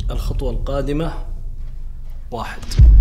الخطوة القادمة 1.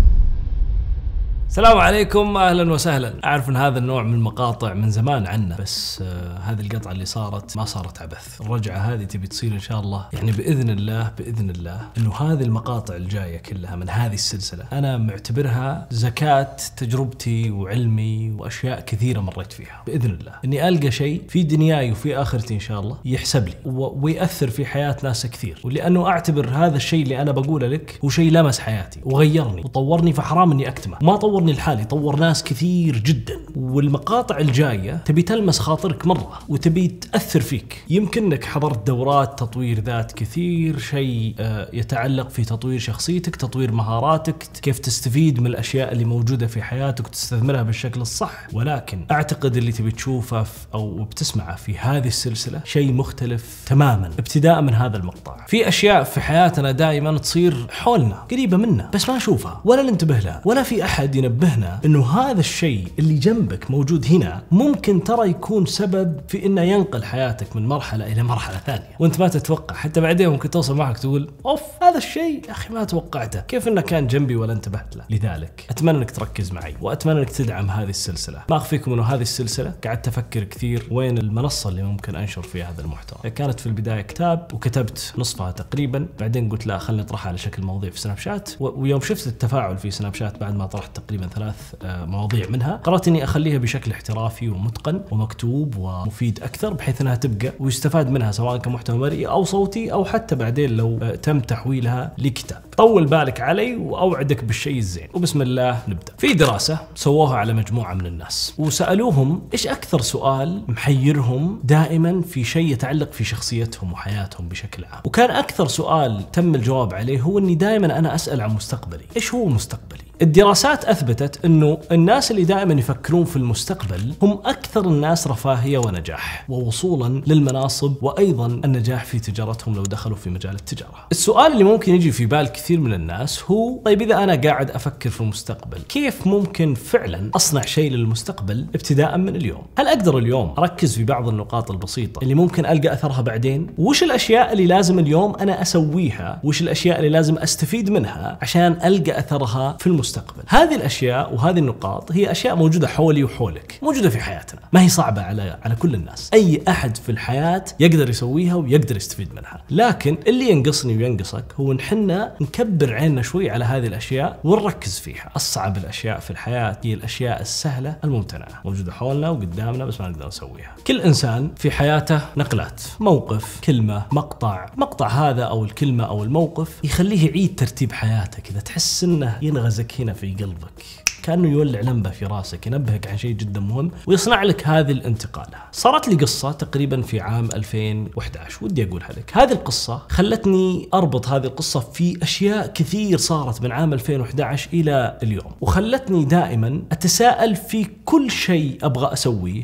السلام عليكم، اهلا وسهلا. اعرف ان هذا النوع من المقاطع من زمان عنا، بس هذه القطعة اللي صارت ما صارت عبث. الرجعة هذه تبي تصير ان شاء الله، يعني باذن الله انه هذه المقاطع الجاية كلها من هذه السلسلة انا معتبرها زكاة تجربتي وعلمي واشياء كثيرة مريت فيها. باذن الله اني القى شيء في دنياي وفي اخرتي ان شاء الله يحسب لي ويأثر في حياة ناس كثير، ولانه اعتبر هذا الشيء اللي انا بقوله لك هو شيء لمس حياتي وغيرني وطورني، فحرام اني اكتمه. ما طورني لحالي، طور ناس كثير جدا. والمقاطع الجاية تبي تلمس خاطرك مرة وتبي تأثر فيك. يمكنك حضرت دورات تطوير ذات كثير، شيء يتعلق في تطوير شخصيتك، تطوير مهاراتك، كيف تستفيد من الأشياء اللي موجودة في حياتك وتستثمرها بالشكل الصح. ولكن أعتقد اللي تبي تشوفه أو بتسمعه في هذه السلسلة شيء مختلف تماما، ابتداء من هذا المقطع. في أشياء في حياتنا دائما تصير حولنا قريبة منا بس ما نشوفها ولا ننتبه لها، ولا في أحد ينبهنا انه هذا الشيء اللي جنبك موجود هنا ممكن ترى يكون سبب في انه ينقل حياتك من مرحلة الى مرحلة ثانية وانت ما تتوقع. حتى بعدين ممكن توصل معك تقول اوف هذا الشيء يا اخي ما توقعته، كيف انه كان جنبي ولا انتبهت له. لذلك اتمنى انك تركز معي واتمنى انك تدعم هذه السلسلة. ما اخفيكم انه هذه السلسلة قعدت افكر كثير وين المنصة اللي ممكن انشر فيها هذا المحتوى. كانت في البداية كتاب وكتبت نصفها تقريبا، بعدين قلت لا خلينا نطرحها على شكل مواضيع في سناب شات. ويوم شفت التفاعل في سناب شات بعد ما طرحت تقريبا 3 مواضيع منها، قررت اني اخليها بشكل احترافي ومتقن ومكتوب ومفيد اكثر، بحيث انها تبقى ويستفاد منها سواء كمحتوى مرئي او صوتي او حتى بعدين لو تم تحويلها لكتاب. طول بالك علي واوعدك بالشيء الزين، وبسم الله نبدا. في دراسه سووها على مجموعه من الناس وسالوهم ايش اكثر سؤال محيرهم دائما في شيء يتعلق في شخصيتهم وحياتهم بشكل عام. وكان اكثر سؤال تم الجواب عليه هو اني دائما انا اسال عن مستقبلي، ايش هو مستقبلي؟ الدراسات أثبتت أنه الناس اللي دائما يفكرون في المستقبل هم أكثر الناس رفاهية ونجاح ووصولا للمناصب، وأيضا النجاح في تجارتهم لو دخلوا في مجال التجارة. السؤال اللي ممكن يجي في بال كثير من الناس هو طيب إذا أنا قاعد أفكر في المستقبل كيف ممكن فعلا أصنع شيء للمستقبل ابتداء من اليوم؟ هل أقدر اليوم أركز في بعض النقاط البسيطة اللي ممكن ألقى أثرها بعدين؟ وش الأشياء اللي لازم اليوم أنا أسويها؟ وش الأشياء اللي لازم أستفيد منها عشان ألقى أثرها في المستقبل؟ هذه الأشياء وهذه النقاط هي أشياء موجودة حولي وحولك، موجودة في حياتنا، ما هي صعبة على كل الناس. أي أحد في الحياة يقدر يسويها ويقدر يستفيد منها. لكن اللي ينقصني وينقصك هو نحن نكبر عيننا شوي على هذه الأشياء ونركز فيها. أصعب الأشياء في الحياة هي الأشياء السهلة الممتنعة، موجودة حولنا وقدامنا بس ما نقدر نسويها. كل إنسان في حياته نقلات، موقف، كلمة، مقطع هذا أو الكلمة أو الموقف يخليه يعيد ترتيب حياته كذا، تحس إنه ينغزك هنا في قلبك، كأنه يولع لمبة في راسك، ينبهك عن شيء جدا مهم ويصنع لك هذه الانتقالة. صارت لي قصة تقريبا في عام 2011 ودي أقولها لك. هذه القصة خلتني أربط هذه القصة في أشياء كثير صارت من عام 2011 إلى اليوم، وخلتني دائما أتساءل في كل شيء أبغى أسويه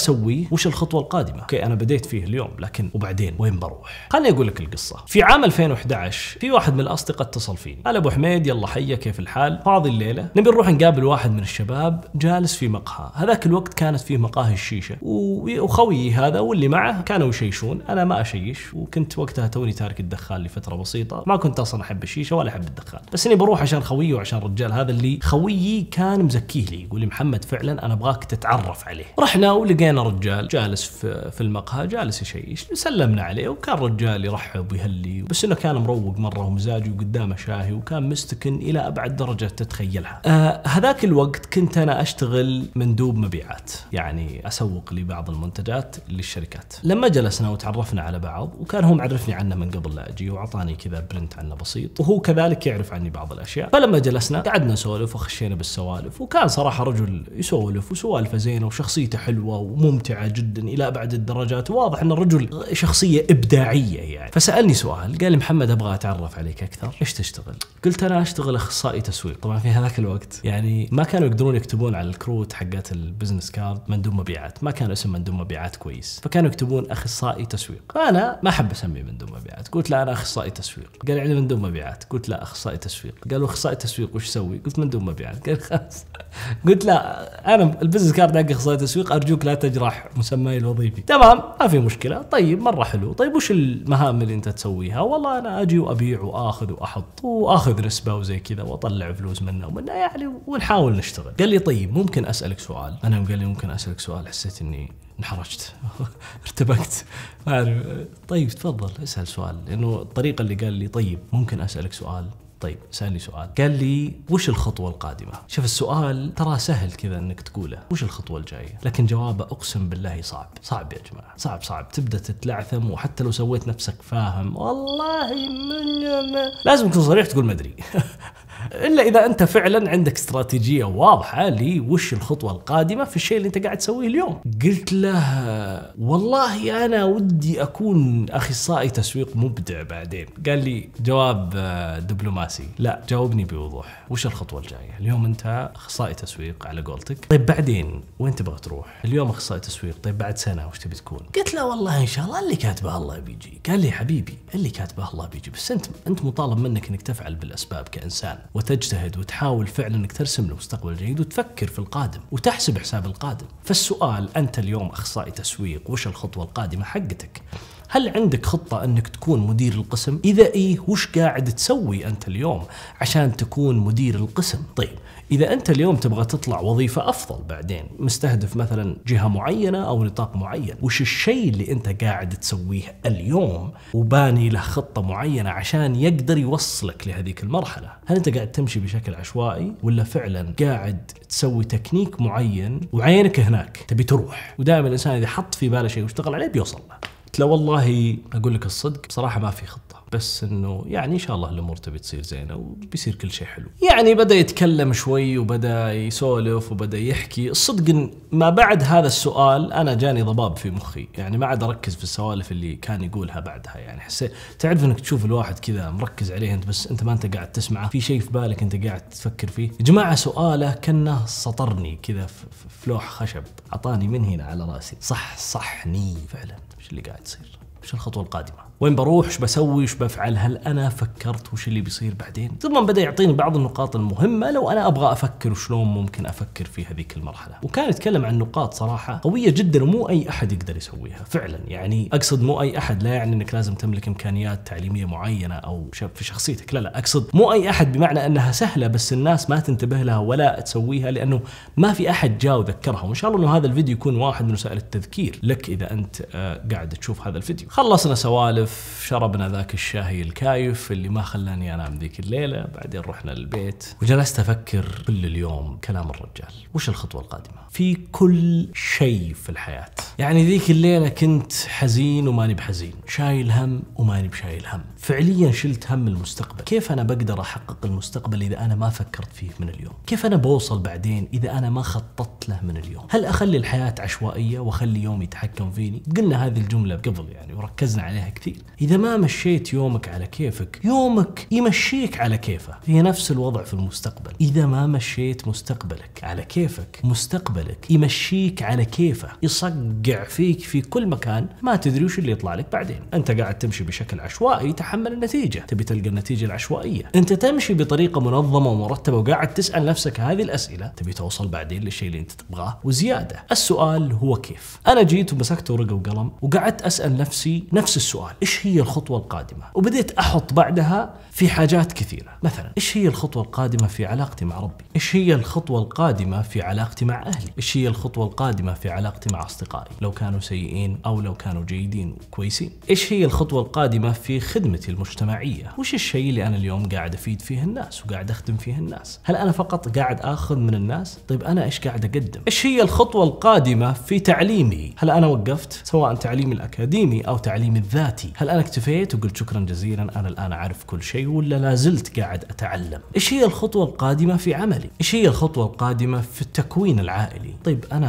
وش الخطوة القادمة. أوكي أنا بديت فيه اليوم، لكن وبعدين وين بروح؟ خلني أقول لك القصة. في عام 2011 في واحد من الأصدقاء اتصل فيني، قال أبو حميد يلا حيا كيف الحال؟ فاضي الليلة؟ نبي نروح نقابل واحد من الشباب جالس في مقهى. هذاك الوقت كانت فيه مقاهي الشيشة، وخويي هذا واللي معه كانوا يشيشون، أنا ما أشيش، وكنت وقتها توني تارك الدخان لفترة بسيطة، ما كنت أصلا أحب الشيشة ولا أحب الدخان، بس إني بروح عشان خويي وعشان الرجال هذا اللي خويي كان مزكيه لي، يقول لي محمد فعلا أنا أبغاك تتعرف عليه. رحنا ولقينا رجال جالس في المقهى جالس يشيش، سلمنا عليه وكان رجال يرحب ويهلي، بس إنه كان مروق مرة ومزاجي وقدامه شاهي وكان مستكن إلى أبعد درجة تتخيلها. هذاك الوقت كنت أنا أشتغل مندوب مبيعات، يعني أسوق لبعض المنتجات للشركات. لما جلسنا وتعرفنا على بعض وكان هو معرفني عنه من قبل لا أجي وعطاني كذا برنت عنه بسيط، وهو كذلك يعرف عني بعض الأشياء. فلما جلسنا قعدنا نسولف وخشينا بالسوالف، وكان صراحة رجل يسولف وسوالفه زينة وشخصيته حلوة وممتعة جدا إلى أبعد الدرجات، واضح أن الرجل شخصية إبداعية يعني. فسألني سؤال، قال لي محمد أبغى أتعرف عليك أكثر، إيش تشتغل؟ قلت أنا أشتغل أخصائي تسويق. طبعا في هذاك الوقت يعني يعني ما كانوا يقدرون يكتبون على الكروت حقات البزنس كارد مندوب مبيعات، ما كان اسم مندوب مبيعات كويس، فكانوا يكتبون اخصائي تسويق. فانا ما احب اسمي مندوب مبيعات، قلت لا انا اخصائي تسويق. قال يعني مندوب مبيعات، قلت لا اخصائي تسويق. قالوا اخصائي تسويق وش يسوي؟ قلت مندوب مبيعات. قال خلاص. قلت لا انا البزنس كارد حق اخصائي تسويق، ارجوك لا تجرح مسماي الوظيفي. تمام ما في مشكله. طيب مره حلو. طيب وش المهام اللي انت تسويها؟ والله انا اجي وابيع واخذ واحط واخذ نسبه وزي كذا واطلع فلوس منه ومنه يعني، ونحاول نشتغل. قال لي طيب ممكن اسالك سؤال؟ انا قال لي ممكن اسالك سؤال. حسيت اني انحرجت ارتبكت ما اعرف. طيب تفضل اسال سؤال، لانه الطريقه اللي قال لي طيب ممكن اسالك سؤال. طيب سألني سؤال. قال لي وش الخطوة القادمة؟ شوف السؤال ترى سهل كذا انك تقوله، وش الخطوة الجاية؟ لكن جوابه اقسم بالله صعب يا جماعة، صعب تبدأ تتلعثم، وحتى لو سويت نفسك فاهم والله لازم تكون صريح تقول ما ادري. إلا إذا أنت فعلا عندك استراتيجية واضحة لي وش الخطوة القادمة في الشيء اللي أنت قاعد تسويه اليوم. قلت له والله أنا ودي أكون أخصائي تسويق مبدع بعدين. قال لي جواب دبلوماسي، لا جاوبني بوضوح، وش الخطوة الجاية؟ اليوم أنت أخصائي تسويق على قولتك، طيب بعدين وين تبغى تروح؟ اليوم أخصائي تسويق، طيب بعد سنة وش تبي تكون؟ قلت له والله إن شاء الله اللي كاتبه الله بيجي. قال لي حبيبي اللي كاتبه الله بيجي، بس أنت مطالب منك إنك تفعل بالأسباب كإنسان، وتجتهد وتحاول فعلا انك ترسم له مستقبل جيد، وتفكر في القادم وتحسب حساب القادم. فالسؤال انت اليوم اخصائي تسويق، وش الخطوه القادمه حقتك؟ هل عندك خطه انك تكون مدير القسم؟ اذا ايه وش قاعد تسوي انت اليوم عشان تكون مدير القسم؟ طيب إذا أنت اليوم تبغى تطلع وظيفة أفضل بعدين، مستهدف مثلا جهة معينة أو نطاق معين، وش الشيء اللي أنت قاعد تسويه اليوم وباني له خطة معينة عشان يقدر يوصلك لهذيك المرحلة؟ هل أنت قاعد تمشي بشكل عشوائي ولا فعلا قاعد تسوي تكنيك معين وعينك هناك تبي تروح؟ ودائما الإنسان إذا حط في باله شيء واشتغل عليه بيوصل له. لا والله أقول لك الصدق بصراحة ما في خطة، بس انه يعني ان شاء الله الامور تبي تصير زينه وبيصير كل شيء حلو. يعني بدا يتكلم شوي وبدا يسولف وبدا يحكي. الصدق إن ما بعد هذا السؤال انا جاني ضباب في مخي، يعني ما عاد اركز في السوالف اللي كان يقولها بعدها. يعني حسيت تعرف انك تشوف الواحد كذا مركز عليه انت، بس انت ما انت قاعد تسمعه، في شيء في بالك انت قاعد تفكر فيه. يا جماعه سؤاله كانه سطرني كذا في لوح خشب، اعطاني من هنا على راسي، صحني فعلا. ايش اللي قاعد يصير؟ وش الخطوة القادمة؟ وين بروح؟ وش بسوي؟ وش بفعل؟ هل أنا فكرت وش اللي بيصير بعدين؟ ثم بدأ يعطيني بعض النقاط المهمة لو أنا أبغى أفكر وشلون ممكن أفكر في هذيك المرحلة. وكان يتكلم عن نقاط صراحة قوية جدا ومو أي أحد يقدر يسويها فعلا. يعني أقصد مو أي أحد لا يعني أنك لازم تملك إمكانيات تعليمية معينة أو في شخصيتك، لا أقصد مو أي أحد بمعنى أنها سهلة بس الناس ما تنتبه لها ولا تسويها لأنه ما في أحد جاء وذكرها. وإن شاء الله أنه هذا الفيديو يكون واحد من وسائل التذكير لك إذا أنت قاعد تشوف هذا الفيديو. خلصنا سوالف، شربنا ذاك الشاي الكايف اللي ما خلاني انام ذيك الليله، بعدين رحنا البيت وجلست افكر كل اليوم كلام الرجال، وش الخطوه القادمه في كل شيء في الحياه. يعني ذيك الليله كنت حزين وماني بحزين، شايل هم وماني بشايل هم، فعليا شلت هم المستقبل. كيف انا بقدر احقق المستقبل اذا انا ما فكرت فيه من اليوم؟ كيف انا بوصل بعدين اذا انا ما خططت له من اليوم؟ هل اخلي الحياه عشوائيه واخلي يومي يتحكم فيني؟ قلنا هذه الجمله قبل يعني وركزنا عليها كثير. إذا ما مشيت يومك على كيفك يومك يمشيك على كيفه. هي نفس الوضع في المستقبل، إذا ما مشيت مستقبلك على كيفك مستقبلك يمشيك على كيفه، يصقع فيك في كل مكان، ما تدري وش اللي يطلع لك بعدين. أنت قاعد تمشي بشكل عشوائي، تحمل النتيجة. تبي تلقى النتيجة العشوائية. أنت تمشي بطريقة منظمة ومرتبة وقاعد تسأل نفسك هذه الأسئلة، تبي توصل بعدين للشيء اللي أنت تبغاه وزيادة. السؤال هو كيف. أنا جيت ومسكت ورقة وقلم وقعدت أسأل نفسي نفس السؤال، إيش هي الخطوة القادمة؟ وبديت أحط بعدها في حاجات كثيرة. مثلا إيش هي الخطوة القادمة في علاقتي مع ربي؟ إيش هي الخطوة القادمة في علاقتي مع أهلي؟ إيش هي الخطوة القادمة في علاقتي مع أصدقائي لو كانوا سيئين أو لو كانوا جيدين وكويسين؟ إيش هي الخطوة القادمة في خدمتي المجتمعية؟ وش الشيء اللي أنا اليوم قاعد أفيد فيه الناس وقاعد أخدم فيه الناس؟ هل أنا فقط قاعد آخذ من الناس؟ طيب أنا إيش قاعد أقدم؟ إيش هي الخطوة القادمة في تعليمي؟ هل أنا وقفت سواء تعليمي الأكاديمي أو تعليمي الذاتي؟ هل أنا اكتفيت وقلت شكرا جزيلا أنا الآن أعرف كل شيء ولا لا زلت قاعد أتعلم؟ إيش هي الخطوة القادمة في عملي؟ إيش هي الخطوة القادمة في التكوين العائلي؟ طيب أنا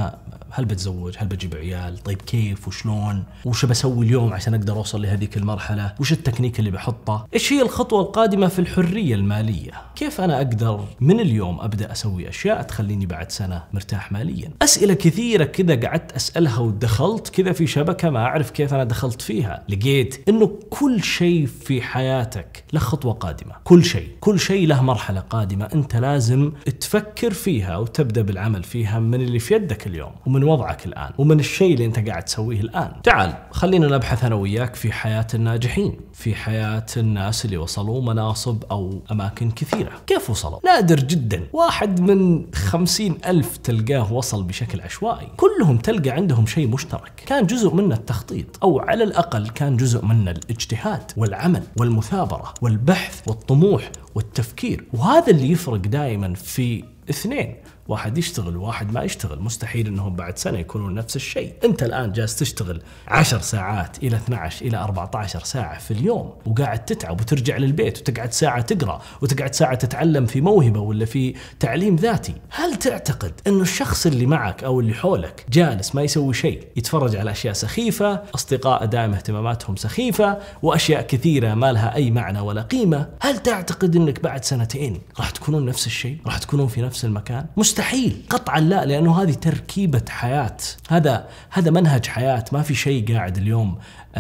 هل بتزوج؟ هل بجيب عيال؟ طيب كيف وشلون؟ وش بسوي اليوم عشان اقدر اوصل لهذيك المرحله؟ وش التكنيك اللي بحطه؟ ايش هي الخطوه القادمه في الحريه الماليه؟ كيف انا اقدر من اليوم ابدا اسوي اشياء تخليني بعد سنه مرتاح ماليا؟ اسئله كثيره كذا قعدت اسالها ودخلت كذا في شبكه ما اعرف كيف انا دخلت فيها، لقيت انه كل شيء في حياتك له خطوه قادمه، كل شيء له مرحله قادمه انت لازم تفكر فيها وتبدا بالعمل فيها من اللي في يدك اليوم ومن وضعك الان ومن الشيء اللي انت قاعد تسويه الان. تعال خلينا نبحث انا وياك في حياه الناجحين، في حياه الناس اللي وصلوا مناصب او اماكن كثيره. كيف وصلوا؟ نادر جدا، واحد من 50,000 تلقاه وصل بشكل عشوائي. كلهم تلقى عندهم شيء مشترك، كان جزء منه التخطيط، او على الاقل كان جزء منه الاجتهاد والعمل والمثابره والبحث والطموح والتفكير. وهذا اللي يفرق دائما في اثنين، واحد يشتغل وواحد ما يشتغل. مستحيل انهم بعد سنة يكونون نفس الشيء. انت الان جالس تشتغل 10 ساعات الى 12 الى 14 ساعة في اليوم، وقاعد تتعب وترجع للبيت وتقعد ساعة تقرأ وتقعد ساعة تتعلم في موهبة ولا في تعليم ذاتي. هل تعتقد انه الشخص اللي معك او اللي حولك جالس ما يسوي شيء، يتفرج على اشياء سخيفة، اصدقاء دائما اهتماماتهم سخيفة، واشياء كثيرة ما لها اي معنى ولا قيمة، هل تعتقد انك بعد سنتين راح تكونون نفس الشيء؟ راح تكونون في نفس المكان؟ مستحيل، قطعا لا، لأنه هذه تركيبة حياة، هذا منهج حياة. ما في شيء قاعد اليوم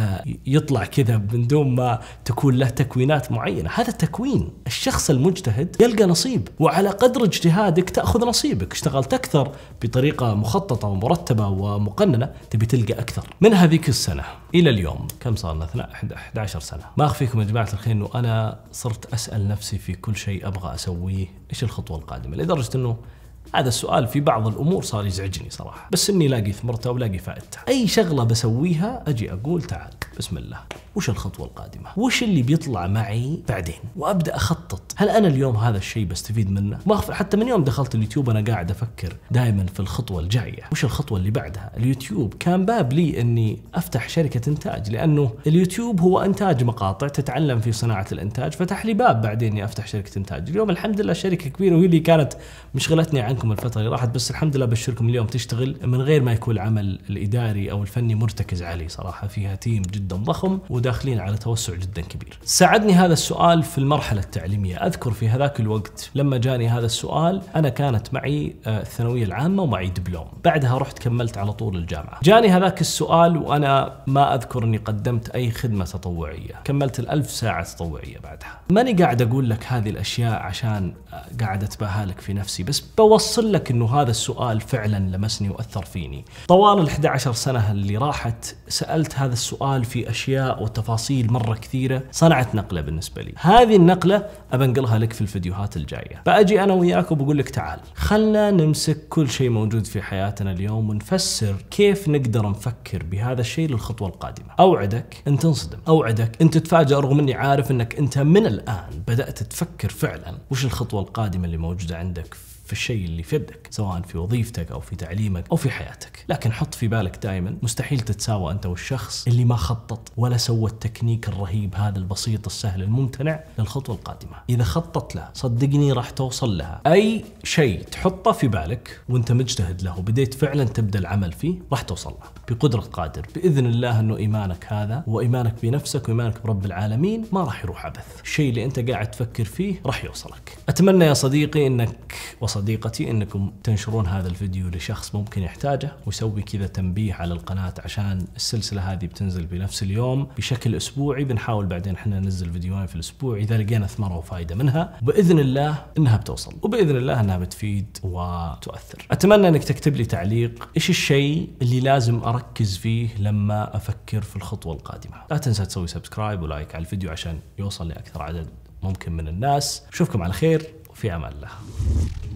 يطلع كذا من دون ما تكون له تكوينات معينة. هذا تكوين. الشخص المجتهد يلقى نصيب، وعلى قدر اجتهادك تأخذ نصيبك. اشتغلت أكثر بطريقة مخططة ومرتبة ومقننة تبي تلقى أكثر. من هذيك السنة إلى اليوم كم صارنا؟ 11 سنة. ما أخفيكم يا جماعة الخير أنه أنا صرت أسأل نفسي في كل شيء أبغى أسويه إيش الخطوة القادمة، لدرجة أنه هذا السؤال في بعض الأمور صار يزعجني صراحة، بس إني لاقي ثمرته ولاقي فائدته. أي شغلة بسويها أجي أقول تعال بسم الله، وش الخطوة القادمة؟ وش اللي بيطلع معي بعدين؟ وأبدأ أخطط. هل أنا اليوم هذا الشيء بستفيد منه؟ ما حتى من يوم دخلت اليوتيوب أنا قاعد أفكر دائما في الخطوة الجاية، وش الخطوة اللي بعدها؟ اليوتيوب كان باب لي إني أفتح شركة إنتاج، لأنه اليوتيوب هو إنتاج مقاطع، تتعلم في صناعة الإنتاج، فتح لي باب بعدين إني أفتح شركة إنتاج. اليوم الحمد لله شركة كبيرة، وهي اللي كانت مشغلتني عنكم الفترة اللي راحت، بس الحمد لله بشركم اليوم تشتغل من غير ما يكون العمل الإداري أو الفني مرتكز عليه. صراحة فيها تيم جدا ضخم وداخلين على توسع جدا كبير. ساعدني هذا السؤال في المرحلة التعليمية. أذكر في هذاك الوقت لما جاني هذا السؤال أنا كانت معي الثانوية العامة ومعي دبلوم، بعدها رحت كملت على طول الجامعة. جاني هذاك السؤال وأنا ما أذكر أني قدمت أي خدمة تطوعية، كملت 1000 ساعة تطوعية بعدها. ماني قاعد أقول لك هذه الأشياء عشان قاعد أتباهى لك في نفسي، بس بوصل لك أنه هذا السؤال فعلا لمسني وأثر فيني. طوال 11 سنة اللي راحت سألت هذا السؤال في أشياء وتفاصيل مرة كثيرة صنعت نقلة بالنسبة لي. هذه النقلة أبنقلها لك في الفيديوهات الجاية. بأجي أنا وياك وبقول لك تعال خلنا نمسك كل شيء موجود في حياتنا اليوم ونفسر كيف نقدر نفكر بهذا الشيء للخطوة القادمة. أوعدك أن تنصدم، أوعدك أن تتفاجأ، رغم أني عارف أنك أنت من الآن بدأت تفكر فعلا وش الخطوة القادمة اللي موجودة عندك في الشيء اللي في يدك، سواء في وظيفتك أو في تعليمك أو في حياتك. لكن حط في بالك دائما مستحيل تتساوى أنت والشخص اللي ما خطط ولا سوى التكنيك الرهيب هذا البسيط السهل الممتنع للخطوة القادمة. إذا خطط له صدقني راح توصل لها. أي شيء تحطه في بالك وأنت مجتهد له وبديت فعلا تبدأ العمل فيه راح توصل له بقدرة قادر بإذن الله. أنه إيمانك هذا وإيمانك بنفسك وإيمانك برب العالمين ما راح يروح عبث. الشيء اللي أنت قاعد تفكر فيه راح يوصلك. أتمنى يا صديقي إنك وصديقتي إنكم تنشرون هذا الفيديو لشخص ممكن يحتاجه، ويسوي كذا تنبيه على القناة عشان السلسلة هذه بتنزل بنفس اليوم بشكل أسبوعي. بنحاول بعدين احنا ننزل فيديوهين في الأسبوع إذا لقينا ثمرة وفائدة منها، وبإذن الله إنها بتوصل، وبإذن الله إنها بتفيد وتؤثر. أتمنى إنك تكتب لي تعليق إيش الشيء اللي لازم أركز فيه لما أفكر في الخطوة القادمة. لا تنسى تسوي سبسكرايب ولايك على الفيديو عشان يوصل لأكثر عدد ممكن من الناس. أشوفكم على خير وفي أمان الله.